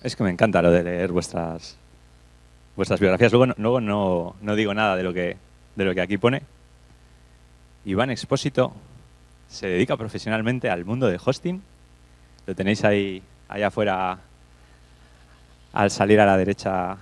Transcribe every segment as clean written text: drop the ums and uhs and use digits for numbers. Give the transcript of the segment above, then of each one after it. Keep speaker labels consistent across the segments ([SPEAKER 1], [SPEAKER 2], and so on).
[SPEAKER 1] Es que me encanta lo de leer vuestras biografías. Luego no digo nada de lo que aquí pone. Iván Expósito se dedica profesionalmente al mundo de hosting. Lo tenéis ahí afuera al salir a la derecha.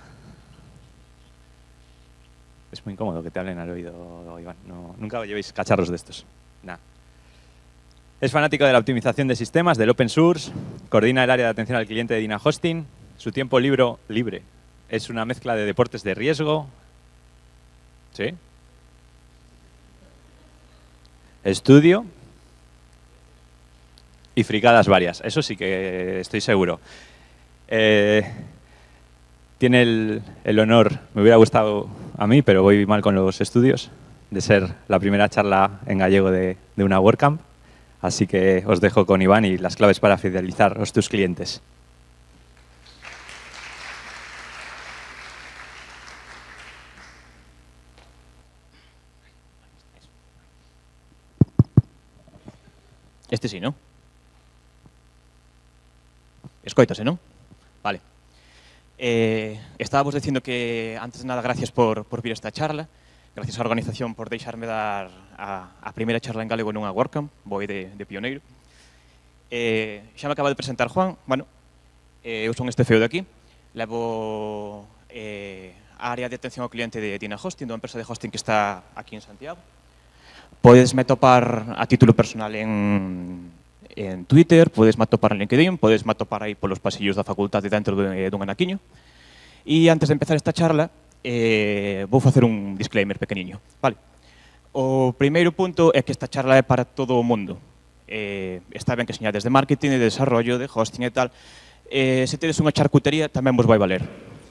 [SPEAKER 1] Es muy incómodo que te hablen al oído, Iván. Nunca llevéis cacharros de estos. Nah. Es fanático de la optimización de sistemas, del open source, coordina el área de atención al cliente de Dina Hosting. Su tiempo libre es una mezcla de deportes de riesgo. ¿Sí? Estudio y fricadas varias. Eso sí que estoy seguro. Tiene el honor, me hubiera gustado a mí, pero voy mal con los estudios, de ser la primera charla en gallego de una WordCamp. Así que os dejo con Iván y las claves para fidelizar a tus clientes.
[SPEAKER 2] Este sí, ¿no? Escoítase, ¿no? Vale. Estábamos dicindo que, antes de nada, gracias por vir a esta charla. Gracias á organización por deixarme dar a primeira charla en galego nunha WordCamp. Vou de pioneiro. Xa me acaba de presentar Juan. Bueno, eu son este feo de aquí. Levo a área de atención ao cliente de Dina Hosting, dunha empresa de hosting que está aquí en Santiago. Podesme topar a título personal en Twitter, podesme atopar en LinkedIn, podesme atopar aí polos pasillos da facultade dentro dun anaquiño. E antes de empezar esta charla, vou facer un disclaimer pequeniño. Vale. O primeiro punto é que esta charla é para todo o mundo. Está ben que señades de marketing, de desarrollo, de hosting e tal. Se tedes unha charcutería, tamén vos vai valer.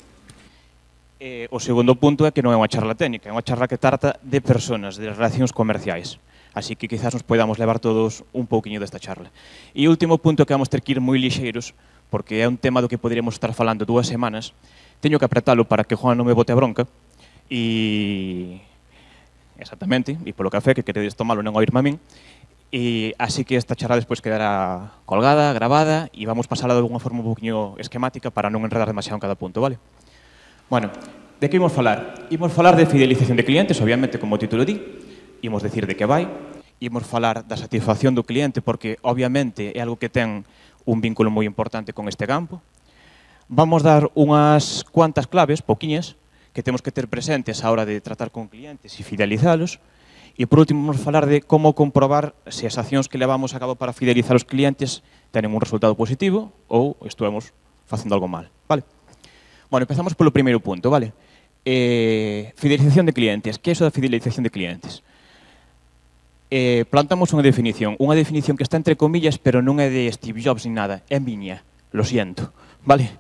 [SPEAKER 2] O segundo punto é que non é unha charla técnica, é unha charla que trata de personas, de relacións comerciais. Así que quizás nos podamos levar todos un pouquiño desta charla. E o último punto é que vamos ter que ir moi lixeiros, porque é un tema do que poderíamos estar falando 2 semanas. Teño que apretalo para que Juan non me bote a bronca. E exactamente, e polo café, que queredes tomalo non oírme a min. E así que esta charla despois quedará colgada, grabada, e vamos pasala de alguna forma un pouquiño esquemática para non enredar demasiado en cada punto, vale? Bueno, de que imos falar? Imos falar de fidelización de clientes, obviamente, como o título di. Imos decir de que vai. Imos falar da satisfacción do cliente, porque, obviamente, é algo que ten un vínculo moi importante con este campo. Vamos dar unhas cuantas claves, pouquiñas, que temos que ter presentes á hora de tratar con clientes e fidelizalos. E, por último, vamos falar de como comprobar se as accións que levamos a cabo para fidelizar os clientes tenen un resultado positivo ou estuvemos facendo algo mal, vale? Bueno, empezamos polo primeiro punto, vale? Fidelización de clientes. Que é iso da fidelización de clientes? Plantamos unha definición que está entre comillas, pero non é de Steve Jobs ni nada, é miña, lo siento, vale?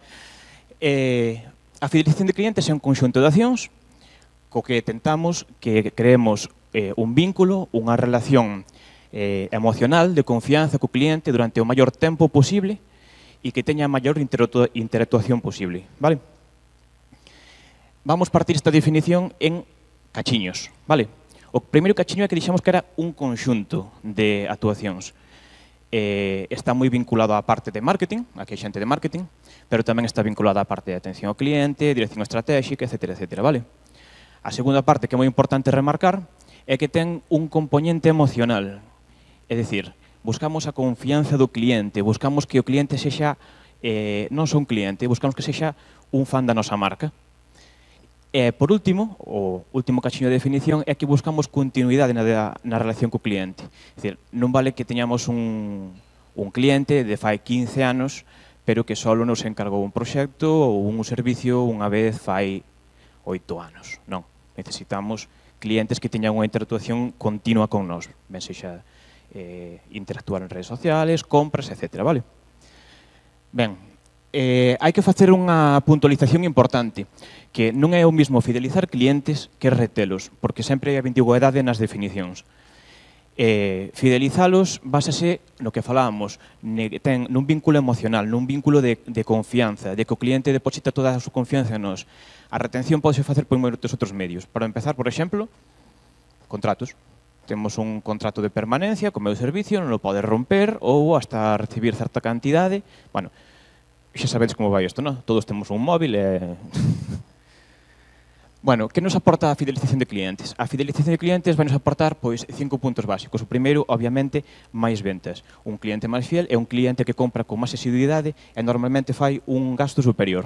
[SPEAKER 2] A fidelización de clientes é un conxunto de accións co que tentamos que creemos un vínculo, unha relación emocional de confianza co cliente durante o maior tempo posible e que teña a maior interactuación posible, vale? Vamos partir esta definición en cachiños, vale? O primeiro cachiño é que dixemos que era un conxunto de actuacións. Está moi vinculado á parte de marketing, aquí hai xente de marketing, pero tamén está vinculado á parte de atención ao cliente, dirección estratégica, etc., etc., vale? A segunda parte que é moi importante remarcar é que ten un componente emocional. É dicir, buscamos a confianza do cliente, buscamos que o cliente sexa non só un cliente, buscamos que sexa un fan da nosa marca. Por último, o último cachiño de definición é que buscamos continuidade na relación co cliente. É dicir, non vale que teñamos un cliente de fai 15 anos, pero que só nos encargou un proxecto ou un servicio unha vez fai 8 anos. Non, necesitamos clientes que teñan unha interactuación continua con nós, ben sexa interactuar en redes sociales, compras, etc., vale? Ben, hai que facer unha puntualización importante, que non é o mismo fidelizar clientes que retelos, porque sempre hai ambigüidade nas definicións. Fidelizalos básase no que falábamos, nun vínculo emocional, nun vínculo de confianza, de que o cliente deposita toda a súa confianza en nós. A retención pode facer por moitos outros medios. Para empezar, por exemplo, contratos. Temos un contrato de permanencia co meu servicio, non o pode romper ou hasta recibir certa cantidade. Bueno, xa sabedes como vai isto, non? Todos temos un móvil e... Bueno, que nos aporta a fidelización de clientes? A fidelización de clientes vai nos aportar pois 5 puntos básicos. O primeiro, obviamente, máis ventas. Un cliente máis fiel é un cliente que compra con máis asiduidade e normalmente fai un gasto superior.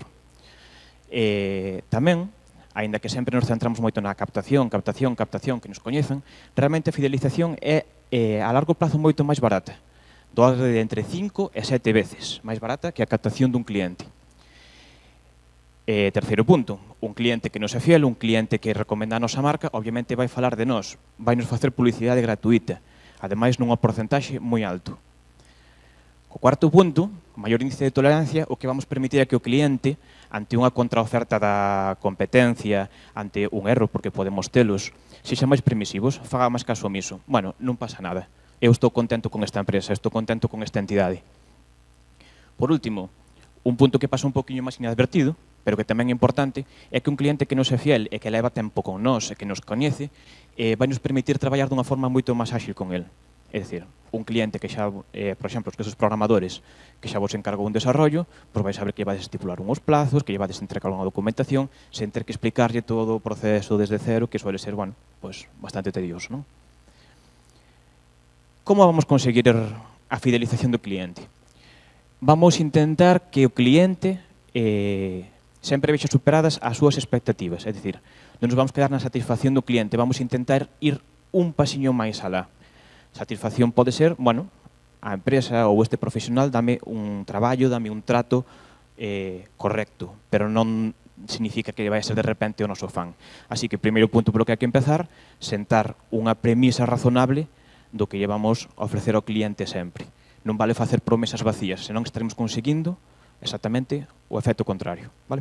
[SPEAKER 2] Tamén, aínda que sempre nos centramos moito na captación, que nos coñezan, realmente a fidelización é a largo plazo moito máis barata. Do orde de entre 5 e 7 veces máis barata que a captación dun cliente. Terceiro punto, un cliente que nos é fiel, un cliente que recomenda a nosa marca, obviamente vai falar de nós, vai nos facer publicidade gratuita, ademais nunha porcentaxe moi alto. O cuarto punto, o maior índice de tolerancia, o que vamos permitir é que o cliente, ante unha contraoferta da competencia, ante un erro, porque podemos telos, sexa máis permisivos, faga máis caso omiso. Bueno, non pasa nada. Eu estou contento con esta empresa, estou contento con esta entidade. Por último, un punto que pasa un poquinho máis inadvertido, pero que tamén é importante, é que un cliente que nos é fiel e que leva tempo con nós e que nos coñece, vai nos permitir traballar dunha forma moito máis áxil con el. É dicir, un cliente que xa, por exemplo, os que son programadores, que xa vos encargou un desarrollo, pois vai saber que vades estipular unhos plazos, que vades entregar unha documentación, sen ter que explicarlle todo o proceso desde cero, que suele ser, bueno, pois bastante tedioso, non? Como vamos conseguir a fidelización do cliente? Vamos intentar que o cliente sempre vexa superadas as súas expectativas, é dicir, non nos vamos quedar na satisfacción do cliente, vamos intentar ir un pasiño máis alá. Satisfacción pode ser, bueno, a empresa ou este profesional dame un traballo, dame un trato correcto, pero non significa que vai ser de repente o noso fan. Así que, primeiro punto polo que hai que empezar, sentar unha premisa razonable do que llevamos a ofrecer ao cliente sempre. Non vale facer promesas vacías, senón estaremos conseguindo exactamente o efecto contrario. Vale?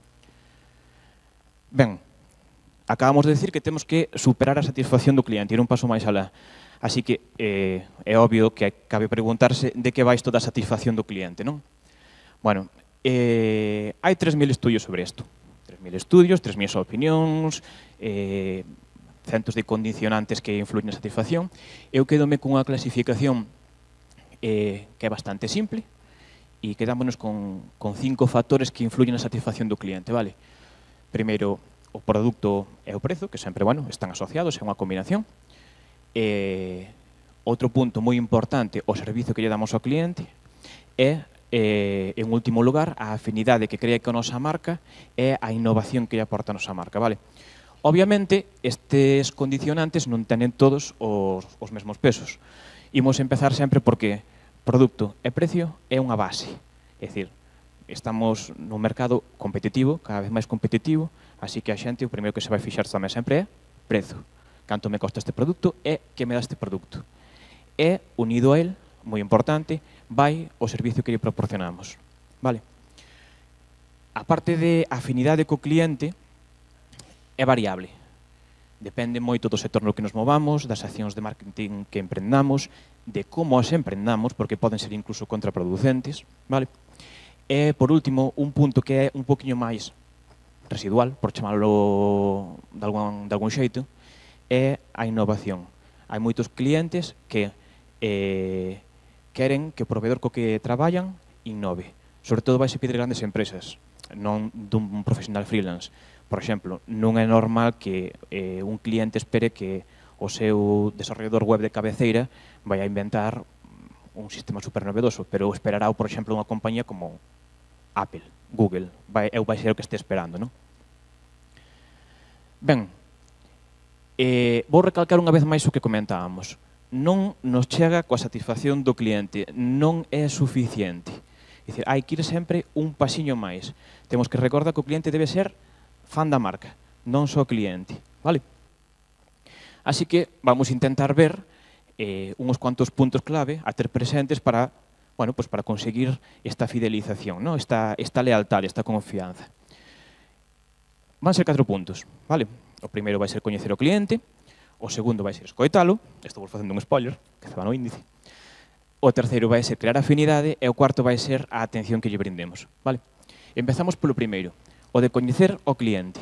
[SPEAKER 2] Ben, acabamos de decir que temos que superar a satisfacción do cliente, ir un paso máis alá. Así que é obvio que cabe preguntarse de que vai isto da satisfacción do cliente, non? Bueno, hai 3.000 estudios sobre isto. 3.000 estudios, 3.000 opinións, centos de condicionantes que influyen na satisfacción. Eu quedome cunha clasificación que é bastante simple e quedámonos con 5 factores que influyen na satisfacción do cliente, vale? Primeiro, o produto e o prezo, que sempre, bueno, están asociados, é unha combinación. Outro punto moi importante, o servizo que lle damos ao cliente. E, en último lugar, a afinidade que crea con a nosa marca e a innovación que lle aporta a nosa marca, vale? Obviamente, estes condicionantes non tenen todos os mesmos pesos. Imos empezar sempre porque produto e precio é unha base. É dicir, estamos nun mercado competitivo, cada vez máis competitivo, así que a xente o primeiro que se vai fixar tamén sempre é prezo. Canto me costa este produto e que me dá este produto. E, unido a él, moi importante, vai o servicio que lle proporcionamos. Vale? A parte de afinidade co cliente, é variable. Depende moito do sector no que nos movamos, das accións de marketing que emprendamos, de como as emprendamos, porque poden ser incluso contraproducentes. Vale? E, por último, un punto que é un poquinho máis residual, por chamarlo de algún xeito, é a innovación. Hai moitos clientes que queren que o proveedor co que traballan innove. Sobre todo vai se pedir grandes empresas, non dun profesional freelance. Por exemplo, non é normal que un cliente espere que o seu desarrollador web de cabeceira vai a inventar un sistema super novedoso, pero esperará, por exemplo, unha compañía como Apple, Google, vai ser o que este esperando, non? Ben, vou recalcar unha vez máis o que comentábamos. Non nos chega coa satisfacción do cliente, non é suficiente. É dicir, hai que ir sempre un pasiño máis. Temos que recordar que o cliente debe ser fan da marca, non só cliente, vale? Así que vamos intentar ver uns cuantos puntos clave a ter presentes para, bueno, pues para conseguir esta fidelización, ¿no? esta lealtad, esta confianza. Van ser 4 puntos, vale? O primeiro vai ser coñecer o cliente, o segundo vai ser escoitalo, estou facendo un spoiler, que se va no índice. O terceiro vai ser crear afinidade e o cuarto vai ser a atención que lle brindemos, vale? Empezamos polo primeiro, o de coñecer o cliente.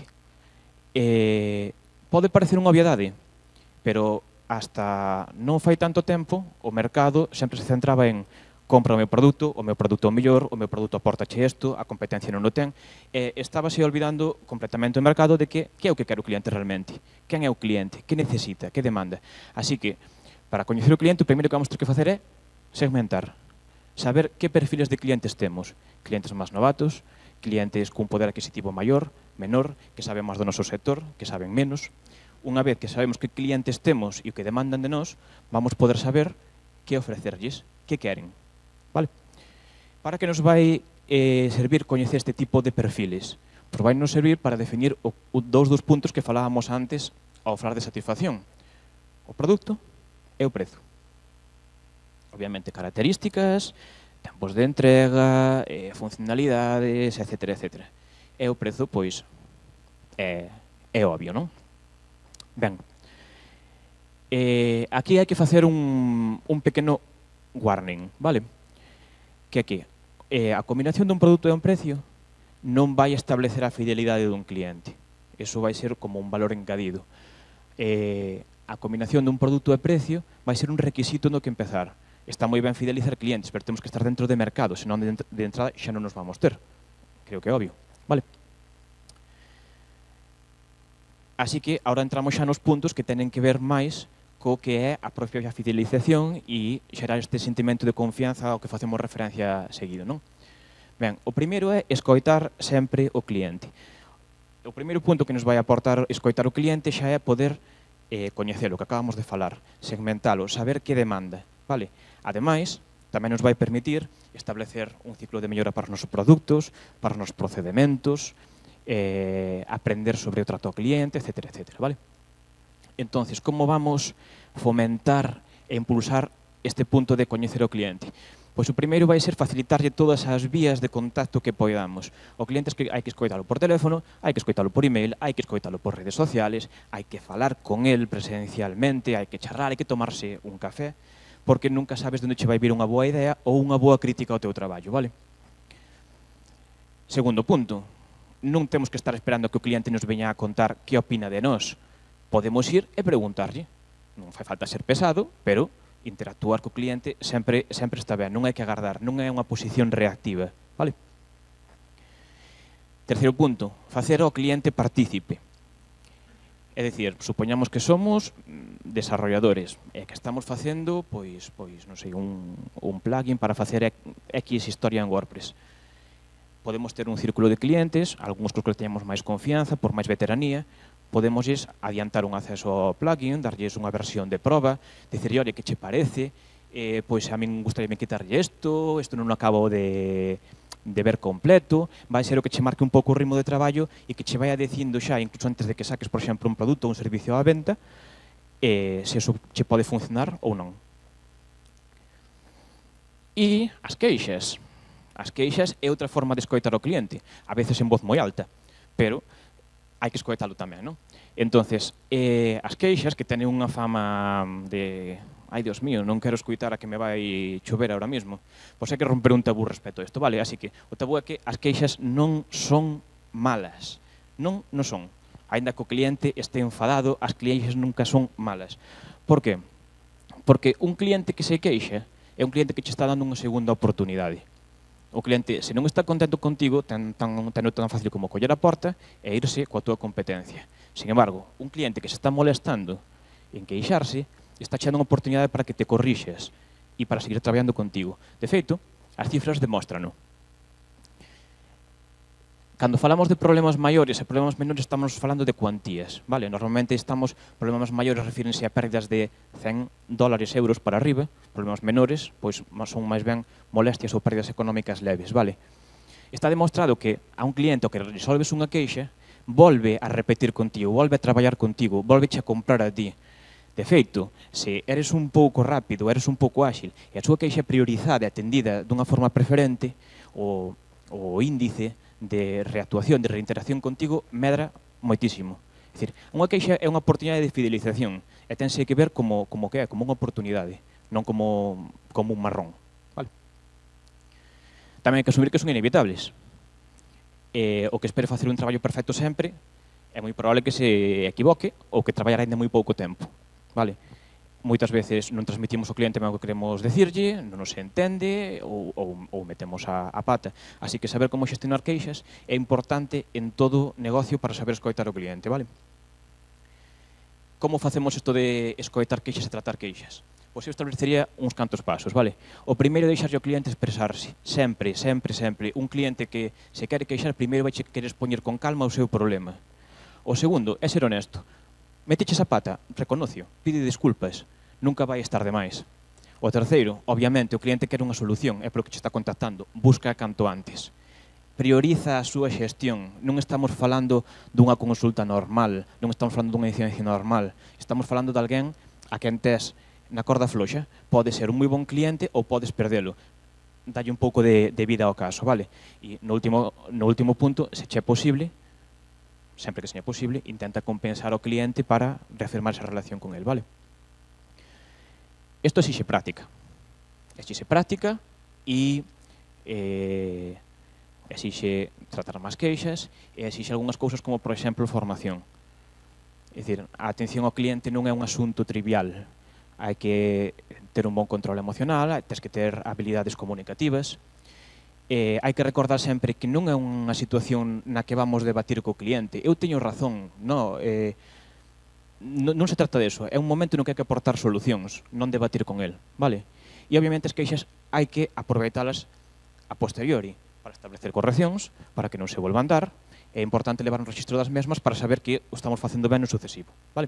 [SPEAKER 2] Pode parecer unha obviedade, pero hasta non fai tanto tempo o mercado sempre se centraba en compra o meu produto é o mellor, o meu produto aportache isto, a competencia non o ten. Estábase olvidando completamente o mercado de que é o que quer o cliente realmente. Quen é o cliente? Que necesita? Que demanda? Así que, para coñecer o cliente, o primeiro que vamos ter que facer é segmentar. Saber que perfiles de clientes temos. Clientes máis novatos, clientes cun poder adquisitivo maior, menor, que saben máis do noso sector, que saben menos. Unha vez que sabemos que clientes temos e o que demandan de nós, vamos poder saber que ofrecerlles, que queren. Vale? Para que nos vai servir coñecer este tipo de perfiles? Pois vai nos servir para definir dous dos puntos que falábamos antes ao falar de satisfacción. O produto e o prezo. Obviamente, características, tempos de entrega, funcionalidades, etc. etc. E o prezo, pois, é obvio, non? Ben, aquí hai que facer un pequeno warning, vale? Que é que a combinación dun produto e un precio non vai establecer a fidelidade dun cliente. Eso vai ser como un valor engadido. A combinación dun produto e precio vai ser un requisito no que empezar. Está moi ben fidelizar clientes, pero temos que estar dentro de mercado, senón de entrada xa non nos vamos ter. Creo que é obvio. Vale? Así que agora entramos xa nos puntos que tenen que ver máis co que é a propia fidelización e xerar este sentimento de confianza ao que facemos referencia seguido, non? Ben, o primeiro é escoitar sempre o cliente. O primeiro punto que nos vai aportar escoitar o cliente xa é poder coñecelo, que acabamos de falar, segmentalo, saber que demanda, vale? Ademais, tamén nos vai permitir establecer un ciclo de mellora para os nosos produtos, para os nosos procedementos, aprender sobre o trato ao cliente, etc. etc. Vale? Entonces, como vamos fomentar e impulsar este punto de coñecer o cliente? Pois o primeiro vai ser facilitarlle todas as vías de contacto que podamos. O cliente hai que escoitalo por teléfono, hai que escoitalo por email, hai que escoitalo por redes sociales, hai que falar con el presencialmente, hai que charlar, hai que tomarse un café, porque nunca sabes de onde che vai vir unha boa idea ou unha boa crítica ao teu traballo, vale? Segundo punto, non temos que estar esperando que o cliente nos veña a contar que opina de nós. Podemos ir e preguntarlle. Non fai falta ser pesado, pero interactuar co cliente sempre está ben. Non hai que agardar, non é unha posición reactiva. Vale? Terceiro punto, facer ao cliente partícipe. É dicir, supoñamos que somos desarrolladores e que estamos facendo, pois non sei, un plugin para facer X historia en WordPress. Podemos ter un círculo de clientes, algúns cos que teñamos máis confianza, por máis veteranía, podemos adiantar un acceso ao plugin, darlles unha versión de proba, dicirlle, oi, que che parece, pois a min gustaríame quitarlle isto non o acabo de ver completo, vai ser o que che marque un pouco o ritmo de traballo e que che vai dicindo xa, incluso antes de que saques, por exemplo, un produto ou un servicio á venta, se eso che pode funcionar ou non. E as queixas. As queixas é outra forma de escoitar ao cliente, a veces en voz moi alta, pero hai que escoitalo tamén, non? Entonces, as queixas que teñen unha fama de ai, Dios mío, non quero escoitar a que me vai chover ahora mismo, pois hai que romper un tabú respecto a isto, vale? Así que o tabú é que as queixas non son malas, non son. Ainda que o cliente este enfadado, as queixas nunca son malas. Por qué? Porque un cliente que se queixa é un cliente que che está dando unha segunda oportunidade. O cliente, se non está contento contigo, ten tan fácil como coller a porta e irse coa túa competencia. Sin embargo, un cliente que se está molestando en queixarse, está chando unha oportunidade para que te corrixes e para seguir traballando contigo. De feito, as cifras demóstrano. Cando falamos de problemas maiores e problemas menores, estamos falando de cuantías, vale? Normalmente problemas maiores refírense a pérdidas de $100 euros para arriba, problemas menores, pois son máis ben molestias ou pérdidas económicas leves, vale? Está demostrado que a un cliente ao que resolves unha queixa, volve a repetir contigo, volve a traballar contigo, volveche a comprar a ti. De feito, se eres un pouco rápido, eres un pouco áxil, e a súa queixa priorizada e atendida dunha forma preferente, o índice de reactuación, de reinteracción contigo, medra moitísimo. É dicir, unha queixa é unha oportunidade de fidelización e tense que ver como que é, como unha oportunidade, non como un marrón. Vale? Tamén hai que asumir que son inevitables. O que espere facer un traballo perfecto sempre é moi probable que se equivoque ou que traballará ainda moi pouco tempo. Vale? moitas veces non transmitimos ao cliente o que queremos decirlle, non nos entende ou metemos a pata. Así que saber como xestionar queixas é importante en todo negocio para saber escoitar o cliente, vale? Como facemos isto de escoitar queixas e tratar queixas? Pois eu establecería uns cantos pasos, vale? O primeiro é deixarlle ao cliente expresarse. Sempre, sempre, sempre. Un cliente que se quere queixar, primeiro vai querer expoñer con calma o seu problema. O segundo é ser honesto. Meteches a pata, reconocio, pide disculpas, nunca vai estar demais. O terceiro, obviamente, o cliente quere unha solución, é polo que che está contactando, busca canto antes. Prioriza a súa xestión, non estamos falando dunha consulta normal, non estamos falando dunha incidencia normal, estamos falando de alguén a quen tes na corda floxa, pode ser un moi bon cliente ou podes perdelo. Dalle un pouco de vida ao caso, vale? E no último punto, se che é posible, sempre que seña posible, intenta compensar ao cliente para reafirmar esa relación con el, vale? Isto exixe práctica. Exixe práctica e exixe tratar máis queixas e exixe algunhas cousas como, por exemplo, formación. É dicir, a atención ao cliente non é un asunto trivial. Hai que ter un bon control emocional, tens que ter habilidades comunicativas. Hai que recordar sempre que non é unha situación na que vamos debatir co cliente. Eu teño razón, non se trata disso. É un momento no que hai que aportar solucións, non debatir con el, vale? E obviamente as queixas hai que aproveitalas a posteriori para establecer correccións, para que non se volvan a dar. É importante levar un registro das mesmas para saber que o estamos facendo ben no sucesivo, vale?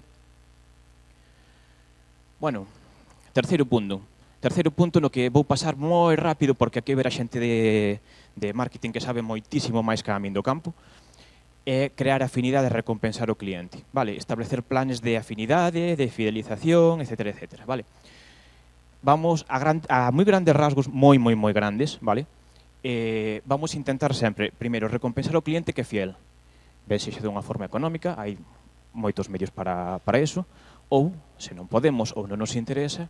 [SPEAKER 2] Bueno, terceiro punto no que vou pasar moi rápido porque aquí ver a xente de marketing que sabe moitísimo máis que a min do campo, é crear afinidade e recompensar o cliente, vale? Establecer planes de afinidade, de fidelización, etc. etc. Vale? Vamos a moi grandes rasgos, moi grandes, vale? Vamos a intentar sempre, primeiro, recompensar o cliente que é fiel, ben sexa de unha forma económica, hai moitos medios para iso, ou, se non podemos ou non nos interesa,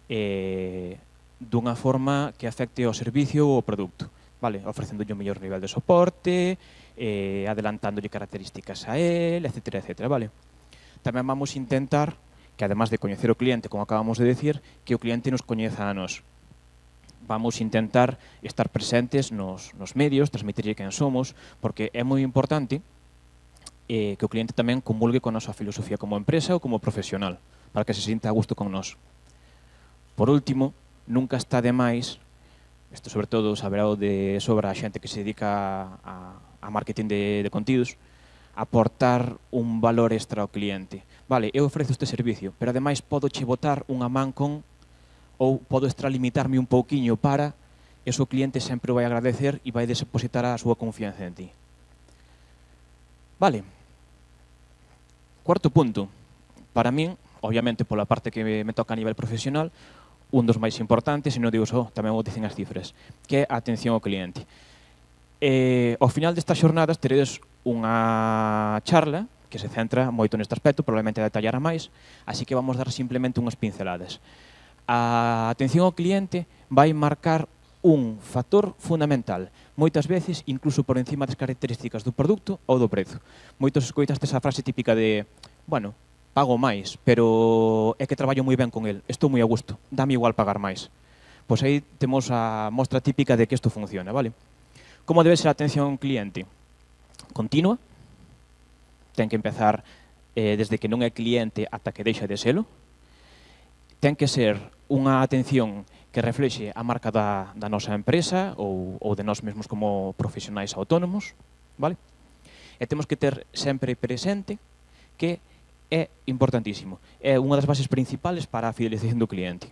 [SPEAKER 2] dunha forma que afecte ao servicio ou ao produto, vale? Ofrecéndolle un mellor nivel de soporte, adelantándolle características a él, etc. etc. Vale? Tamén vamos a intentar que, además de coñecer o cliente, como acabamos de decir, que o cliente nos coñeza a nós. Vamos a intentar estar presentes nos medios, transmitirlle quen somos, porque é moi importante que o cliente tamén comulgue con a nosa filosofía como empresa ou como profesional, para que se sinta a gusto con nós. Por último, nunca está de máis, isto sobre todo saberá de sobra a xente que se dedica a marketing de contidos, aportar un valor extra ao cliente. Vale, eu ofrezo este servicio, pero ademais podo che botar unha man con, ou podo extralimitarme un pouquiño para, eso o cliente sempre vai agradecer e vai depositar a súa confianza en ti. Vale. Cuarto punto. Para min, obviamente pola parte que me toca a nivel profesional, un dos máis importantes, e non digo só, tamén o dicen as cifras, que é a atención ao cliente. Ao final destas xornadas teredes unha charla que se centra moito neste aspecto, probablemente detallará máis, así que vamos dar simplemente unhas pinceladas. A atención ao cliente vai marcar un factor fundamental, moitas veces incluso por encima das características do produto ou do prezo. Moitos escoitaste esa frase típica de, bueno, pago máis, pero é que traballo moi ben con el, estou moi a gusto, dame igual pagar máis. Pois aí temos a mostra típica de que isto funciona, vale? Como debe ser a atención ao cliente? Continua, ten que empezar desde que non é cliente ata que deixa de selo, ten que ser unha atención que reflexe a marca da nosa empresa ou de nós mesmos como profesionais autónomos, vale? E temos que ter sempre presente que é importantísimo. É unha das bases principales para a fidelización do cliente.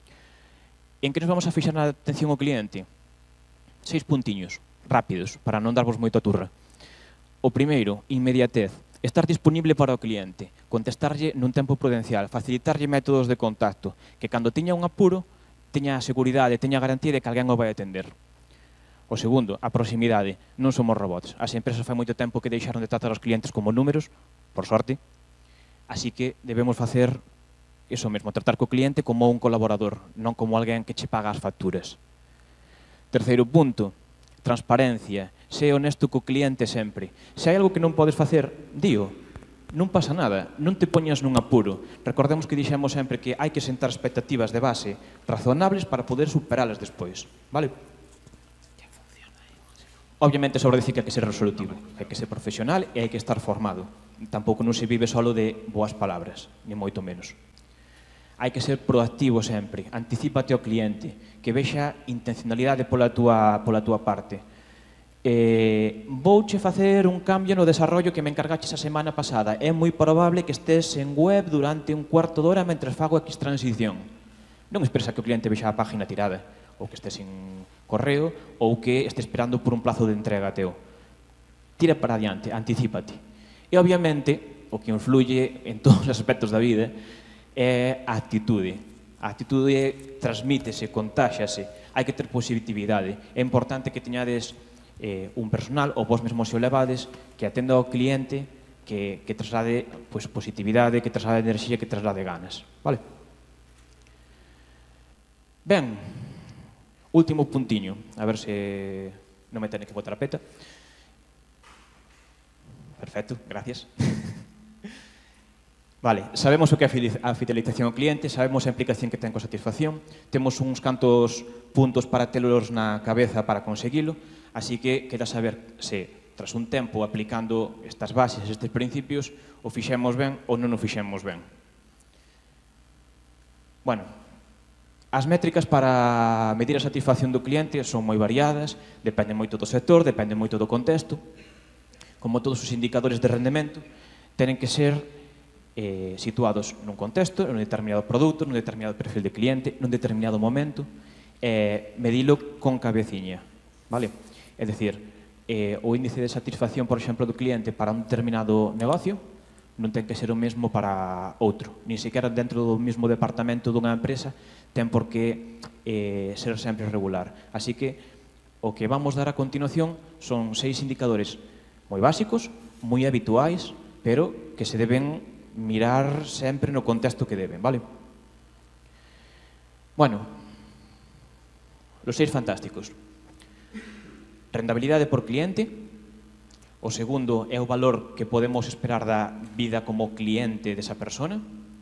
[SPEAKER 2] En que nos vamos a fixar na atención ao cliente? 6 puntiños, rápidos, para non darvos moito a turra. O primeiro, inmediatez. Estar disponible para o cliente, contestarlle nun tempo prudencial, facilitarlle métodos de contacto, que cando teña un apuro, teña a seguridade, teña a garantía de que alguén o vai atender. O segundo, a proximidade. Non somos robots. As empresas fai moito tempo que deixaron de tratar os clientes como números, por sorte, así que debemos facer iso mesmo, tratar co cliente como un colaborador, non como alguén que che paga as facturas. Terceiro punto, transparencia. Sé honesto co cliente sempre. Se hai algo que non podes facer, dío. non pasa nada, non te poñas nun apuro. Recordemos que dixemos sempre que hai que sentar expectativas de base razonables para poder superalas despois, vale? Obviamente sobra dicir que hai que ser resolutivo, hai que ser profesional e hai que estar formado. Tampouco non se vive solo de boas palabras, ni moito menos. Hai que ser proactivo sempre, anticípate ao cliente, que vexa intencionalidade pola túa parte. Vouche facer un cambio no desarrollo que me encargaches a semana pasada. É moi probable que estés en web durante un cuarto de hora mentre fago X transición. Non expresa que o cliente vexa a página tirada, ou que estés en correo, ou que este esperando por un plazo de entrega teu. Tira para adiante, anticípate. E, obviamente, o que influye en todos os aspectos da vida é a actitude. A actitude transmítese, contáxase, hai que ter positividade. É importante que teñades un personal, ou vos mesmos se o levades, que atenda ao cliente, que traslade positividade, que traslade enerxía, que traslade ganas. Vale? Ben, último puntiño, a ver se non me teñen que botar a peta. Perfecto, gracias. Vale, sabemos o que é a fidelización ao cliente, sabemos a implicación que ten coa satisfacción, temos uns cantos puntos para telos na cabeza para conseguilo, así que queda saber se, tras un tempo aplicando estas bases, estes principios, o fixemos ben ou non o fixemos ben. Bueno, as métricas para medir a satisfacción do cliente son moi variadas, depende moito do sector, depende moito do contexto. Como todos os indicadores de rendemento, tenen que ser situados nun contexto, nun determinado produto, nun determinado perfil de cliente, nun determinado momento, medilo con cabeciña, vale? É dicir, o índice de satisfacción, por exemplo, do cliente para un determinado negocio non ten que ser o mesmo para outro, nin sequera dentro do mesmo departamento dunha empresa ten por que ser sempre regular. Así que o que vamos dar a continuación son 6 indicadores moi básicos, moi habituais, pero que se deben mirar sempre no contexto que deben, vale? Bueno, los 6 fantásticos. Rentabilidade por cliente. O segundo é o valor que podemos esperar da vida como cliente desa persona.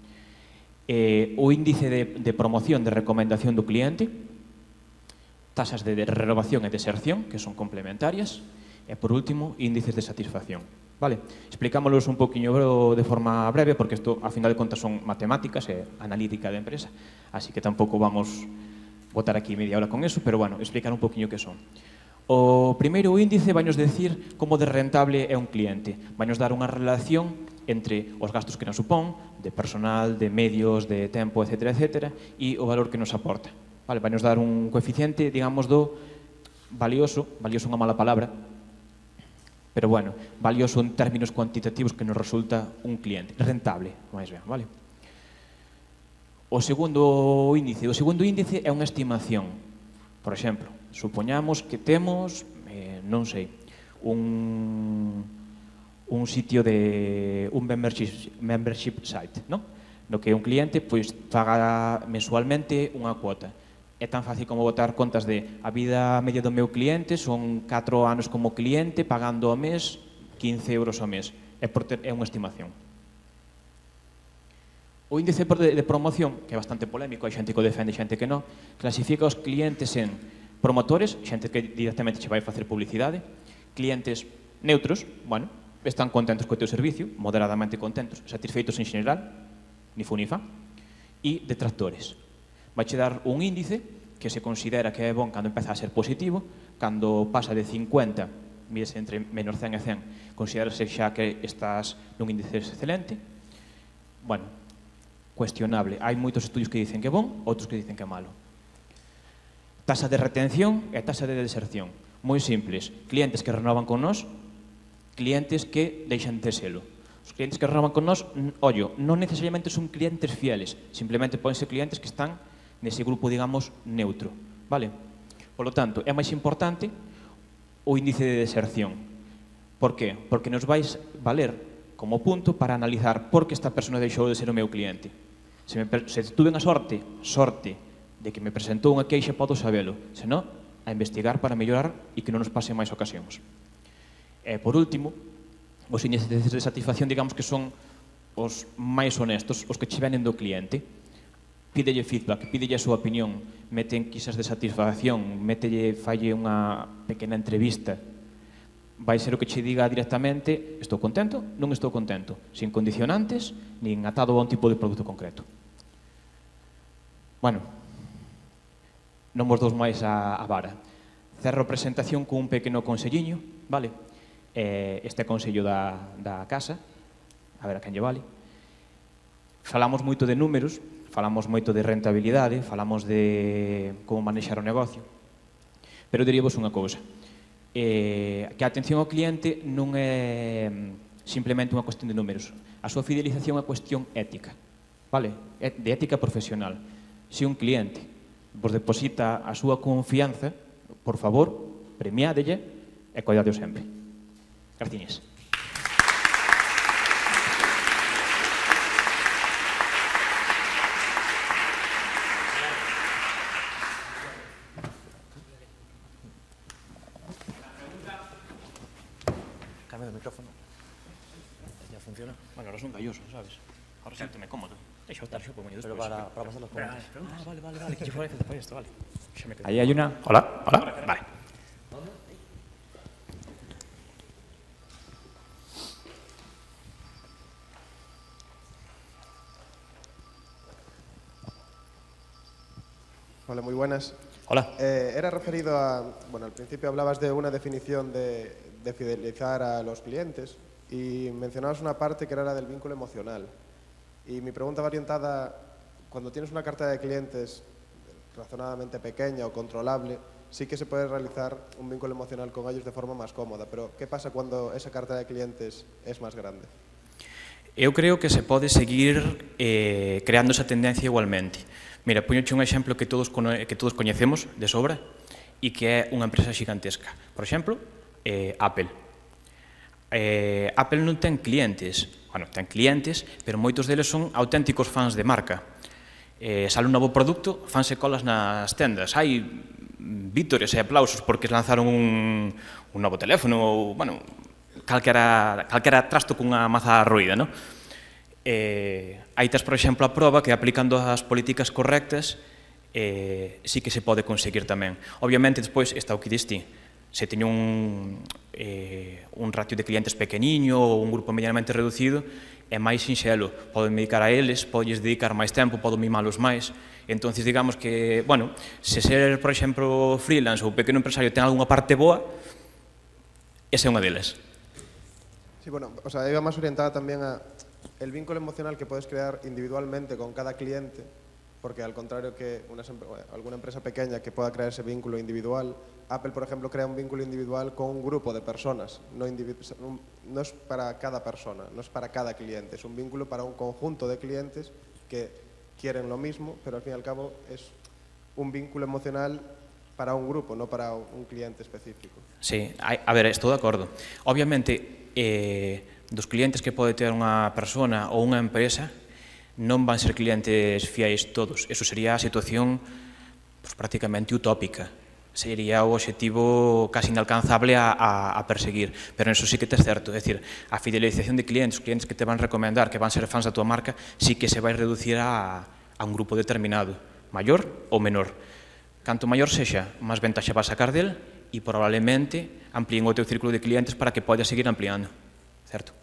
[SPEAKER 2] O índice de promoción, de recomendación do cliente. Tasas de renovación e deserción, que son complementarias. E, por último, índices de satisfacción. Vale, explicámoslos un poquinho de forma breve, porque isto, a final de contas, son matemáticas e analítica de empresa, así que tampouco vamos botar aquí media hora con eso, pero, bueno, explicar un poquinho que son. O primeiro índice vainos decir como de rentable é un cliente. Vainos dar unha relación entre os gastos que nos supón, de personal, de medios, de tempo, etc., etc., e o valor que nos aporta. Vale, vainos dar un coeficiente, digamos, do valioso é unha mala palabra, pero, bueno, valioso en términos cuantitativos que nos resulta un cliente, rentable, máis ben, vale? O segundo índice é unha estimación. Por exemplo, supoñamos que temos, non sei, un sitio de un membership site, non? No que un cliente paga mensualmente unha cuota. É tan fácil como botar contas de a vida media do meu cliente son 4 anos como cliente pagando ao mes 15 euros ao mes. É unha estimación. O índice de promoción, que é bastante polémico, hai xente que o defende e xente que non, clasifica os clientes en promotores, xente que directamente che vai facer publicidade, clientes neutros, bueno, están contentos co teu servicio, moderadamente contentos, satisfeitos en xeral, ni fu ni fa, e detractores. Vaiche dar un índice que se considera que é bon cando empeza a ser positivo, cando pasa de 50, mires entre menos 100 e 100, considerase xa que estás nun índice excelente. Bueno, cuestionable. Hai moitos estudios que dicen que é bon, outros que dicen que é malo. Tasa de retención e tasa de deserción. Moi simples. Clientes que renovan con nós, clientes que deixan de selo. Os clientes que renovan con nós, ollo, non necesariamente son clientes fieles, simplemente poden ser clientes que están nese grupo, digamos, neutro, vale? Por lo tanto, é máis importante o índice de deserción. Por qué? Porque nos vais valer como punto para analizar por que esta persona deixou de ser o meu cliente. Se tuve a sorte de que me presentou unha queixa, podo sabelo, senón a investigar para mellorar e que non nos pase máis ocasións. E, por último, os índices de satisfacción, digamos que son os máis honestos, os que che venen do cliente. Pídelle feedback, pídelle a súa opinión, mete enquisas de satisfacción, falle unha pequena entrevista. Vai ser o que che diga directamente: estou contento, non estou contento, sin condicionantes, nin atado a un tipo de produto concreto. Bueno, non vos dous máis a vara. Cerro a presentación con un pequeno conselliño, vale? Este consello da casa, a ver a quen lle vale. Falamos moito de números, falamos moito de rentabilidade, falamos de como manexar o negocio, pero diríamos unha cousa, que a atención ao cliente non é simplemente unha cuestión de números. A súa fidelización é unha cuestión ética, vale? De ética profesional. Se un cliente vos deposita a súa confianza, por favor, premiádelle e coidadeo sempre. Graciñas.
[SPEAKER 3] Cambio de micrófono. Ya funciona.
[SPEAKER 2] Bueno, ahora son gallosos, sabes? Ahora siéntome cómodo. Deixa estar xo, poño despois.
[SPEAKER 3] Pero para pasar las preguntas.
[SPEAKER 2] Vale, que che fora para isto, vale.
[SPEAKER 1] Ahí hay una.
[SPEAKER 2] Hola, vale.
[SPEAKER 4] Hola, muy buenas.
[SPEAKER 2] Hola.
[SPEAKER 4] Era referido a, bueno, al principio hablabas de una definición de fidelizar a los clientes y mencionabas una parte que era la del vínculo emocional. Y mi pregunta va orientada, cuando tienes una cartera de clientes razonadamente pequeña o controlable, sí que se puede realizar un vínculo emocional con ellos de forma más cómoda, pero ¿qué pasa cuando esa cartera de clientes es más grande?
[SPEAKER 2] Eu creo que se pode seguir creando esa tendencia igualmente. Mira, poñoche un exemplo que todos coñecemos de sobra e que é unha empresa xigantesca. Por exemplo, Apple. Apple non ten clientes, bueno, ten clientes, pero moitos deles son auténticos fans de marca. Sale un novo produto, fanse colas nas tendas. Hai vítores e aplausos porque lanzaron un novo teléfono ou, bueno, calquera trasto cunha maza roída, non? Aí tes, por exemplo, a proba que aplicando as políticas correctas sí que se pode conseguir tamén. Obviamente, despois, está o que diste. Se teño un ratio de clientes pequeniño ou un grupo medianamente reducido, é máis sinxelo. Podo dedicar a eles, podolles dedicar máis tempo, podo mimalos máis. Entón, digamos que, bueno, se ser, por exemplo, freelance ou pequeno empresario ten algunha parte boa, esa é unha deles.
[SPEAKER 4] Sí, bueno, o sea, iba más orientada también a el vínculo emocional que puedes crear individualmente con cada cliente, porque al contrario que alguna empresa pequeña que pueda crear ese vínculo individual, Apple, por ejemplo, crea un vínculo individual con un grupo de personas, no es para cada persona, no es para cada cliente, es un vínculo para un conjunto de clientes que quieren lo mismo, pero al fin y al cabo es un vínculo emocional para un grupo, no para un cliente específico.
[SPEAKER 2] Sí, a ver, estou de acordo. Obviamente, dos clientes que pode ter unha persona ou unha empresa non van ser clientes fiáis todos. Eso sería a situación prácticamente utópica. Sería o obxectivo casi inalcanzable a perseguir. Pero eso sí que tes certo. É dicir, a fidelización de clientes, os clientes que te van recomendar, que van ser fans da tua marca, sí que se vai reducir a un grupo determinado, maior ou menor. Canto maior sexa, máis ventaxa vas sacar del e probablemente amplíen o teu círculo de clientes para que podas seguir ampliando. Certo?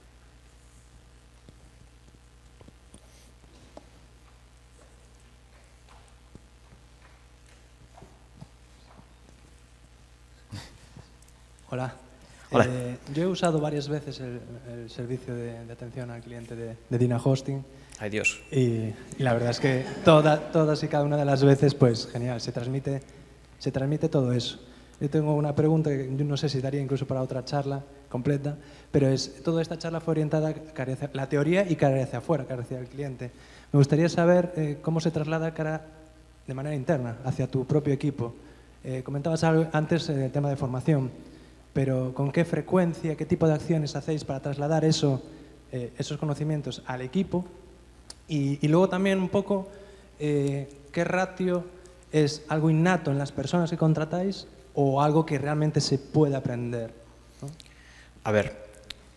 [SPEAKER 5] Hola.
[SPEAKER 2] Hola.
[SPEAKER 5] Yo he usado varias veces el servicio de atención al cliente de Dina Hosting.
[SPEAKER 2] Ay, Dios.
[SPEAKER 5] Y la verdad es que todas y cada una de las veces, pues genial, se transmite todo eso. Yo tengo una pregunta que yo no sé si daría incluso para otra charla completa, pero toda esta charla fue orientada cara hacia la teoría y cara hacia afuera, cara hacia el cliente. Me gustaría saber cómo se traslada cara de manera interna, hacia tu propio equipo. Comentabas antes el tema de formación, pero ¿con qué frecuencia, qué tipo de acciones hacéis para trasladar esos conocimientos al equipo? Y luego también un poco, ¿qué ratio es algo innato en las personas que contratáis o algo que realmente se puede aprender, ¿no?
[SPEAKER 2] A ver,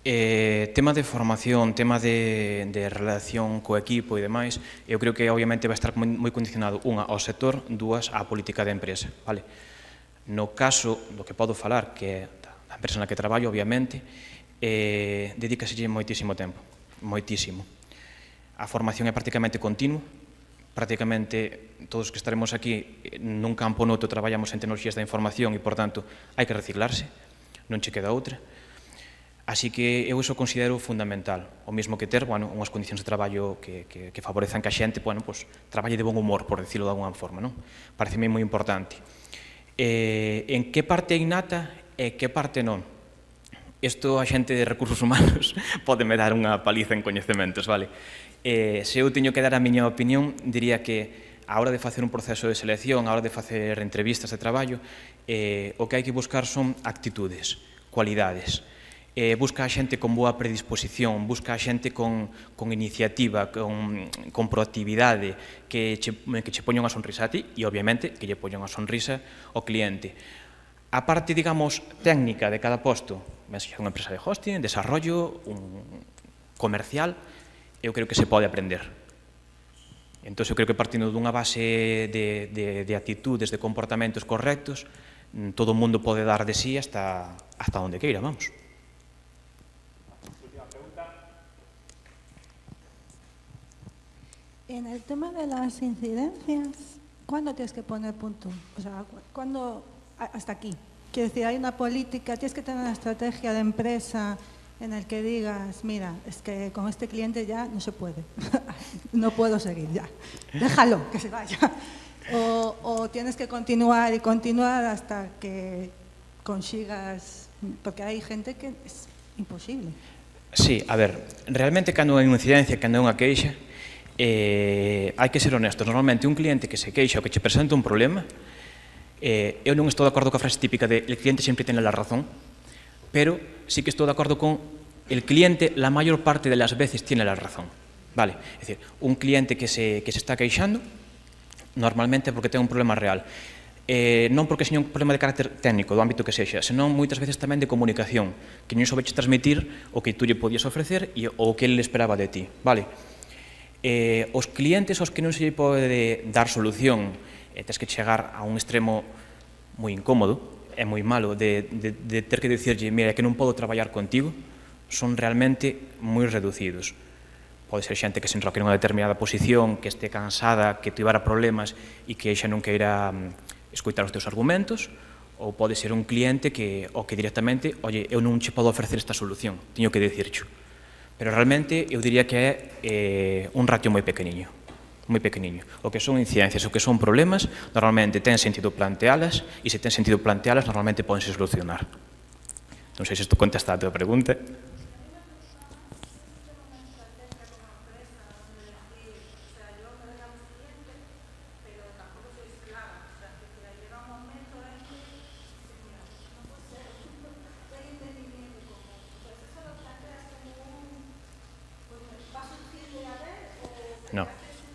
[SPEAKER 3] Tema de formación, tema de relación co equipo e demais, eu creo que obviamente vai estar moi condicionado, unha, ao sector, dúas, á política da empresa. Vale? No caso do que podo falar, que é a empresa na que traballo, obviamente, dedícaselle moitísimo tempo, moitísimo. A formación é prácticamente continua, prácticamente todos os que estaremos aquí nun campo noutro traballamos en tecnoloxías da información e, por tanto, hai que reciclarse, non che queda outra. Así que eu iso considero fundamental, o mesmo que ter unhas condicións de traballo que favorezan que a xente traballe de bon humor, por decirlo de alguna forma. Parece moi importante. En que parte é innata e que parte non? Isto a xente de recursos humanos pode me dar unha paliza en coñecementos, vale? Se eu teño que dar a miña opinión, diría que a hora de facer un proceso de selección, a hora de facer entrevistas de traballo, o que hai que buscar son actitudes, cualidades. Busca a xente con boa predisposición, busca a xente con iniciativa, con proactividade, que che poña unha sonrisa a ti e, obviamente, que lle poña unha sonrisa ao cliente. A parte, digamos, técnica de cada posto, xa unha empresa de hosting, desarrollo, comercial, eu creo que se pode aprender. Entón, eu creo que partindo dunha base de actitudes, de comportamentos correctos, todo o mundo pode dar de sí hasta onde queira, vamos.
[SPEAKER 6] En el tema de las incidencias, ¿cuándo tienes que poner punto? O sea, ¿cuándo hasta aquí? Quiero decir, hay una política, tienes que tener una estrategia de empresa en el que digas, mira, es que con este cliente ya no se puede, no puedo seguir ya, déjalo, que se vaya. O tienes que continuar y continuar hasta que consigas, porque hay gente que es imposible.
[SPEAKER 3] Sí, a ver, realmente cando hai unha incidencia, cando hai unha queixa, hai que ser honestos. Normalmente un cliente que se queixa ou que che presenta un problema, eu non estou de acordo coa frase típica de el cliente sempre tiene la razón, pero sí que estou de acordo con el cliente la mayor parte de las veces tiene la razón. Vale, é dicir, un cliente que se está queixando normalmente porque ten un problema real. Non porque seña un problema de carácter técnico, do ámbito que sexa, senón moitas veces tamén de comunicación, que non soubeche transmitir o que tú lle podías ofrecer e o que ele esperaba de ti. Vale? Os clientes aos que non se lle pode dar solución, tens que chegar a un extremo moi incómodo, é moi malo, de ter que dicirlle, mira, que non podo traballar contigo, son realmente moi reducidos. Pode ser xente que se enroque nunha determinada posición, que este cansada, que tivera problemas e que xa non queira escoitar os teus argumentos, ou pode ser un cliente que directamente, oye, eu non che podo ofrecer esta solución, teño que dicircho. Pero realmente eu diría que é un ratio moi pequeniño, moi pequeniño. O que son incidencias, o que son problemas, normalmente ten sentido plantealas, e se ten sentido plantealas, normalmente podense solucionar. Non sei se isto contesta a tua pregunta. No.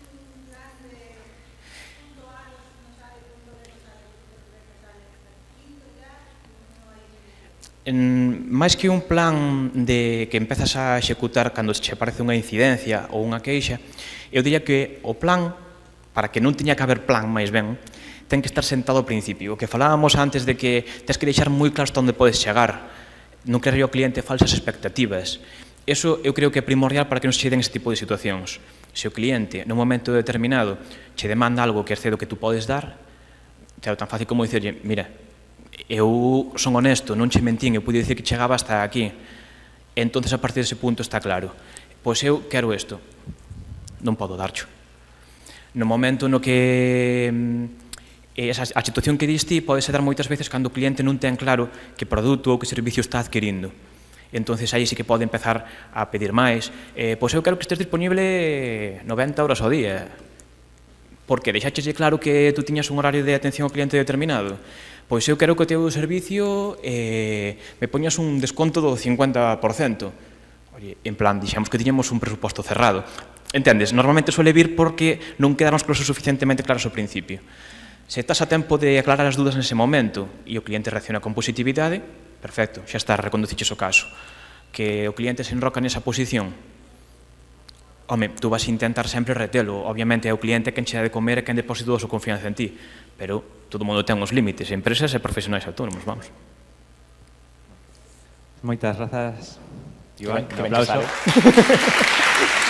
[SPEAKER 3] Máis que un plan de que empezas a executar cando che aparece unha incidencia ou unha queixa, eu diría que o plan, para que non teña que haber plan máis ben, ten que estar sentado ao principio. O que falábamos antes de que tens que deixar moi claro hasta onde podes chegar, non crear ao cliente falsas expectativas. Eso eu creo que é primordial para que non se den ese tipo de situacións. Se o cliente, nun momento determinado, che demanda algo que excede o que tú podes dar, é tan fácil como dicirlle, mira, eu son honesto, non che mentín, eu pude dicir que chegaba hasta aquí. Entonces, a partir dese punto está claro. Pois eu quero isto, non podo darcho. No momento no que a situación que diste pode ser dar moitas veces cando o cliente non ten claro que produto ou que servicio está adquirindo. Entonces aí sí que pode empezar a pedir máis. Pois eu quero que estés disponible 90 horas ao día. Porque deixaxeslle claro que tú tiñas un horario de atención ao cliente determinado. Pois eu quero que o teu servicio me poñas un desconto do 50%. Oye, en plan, dixemos que tiñamos un presuposto cerrado. Entendes? Normalmente suele vir porque non quedaron as cousas suficientemente claras ao principio. Se estás a tempo de aclarar as dúdas nese momento e o cliente reacciona con positividade, perfecto, xa está, reconduciches o caso. que o cliente se enroca nesa posición, home, tú vas a intentar sempre retelo. Obviamente é o cliente quen che ha de comer e quen depositou a súa confianza en ti, pero todo mundo ten os límites, empresas e profesionais autónomos, vamos.
[SPEAKER 1] Moitas grazas, Iván.
[SPEAKER 2] Que
[SPEAKER 1] Un
[SPEAKER 2] ben che
[SPEAKER 1] aplauso.
[SPEAKER 2] sale.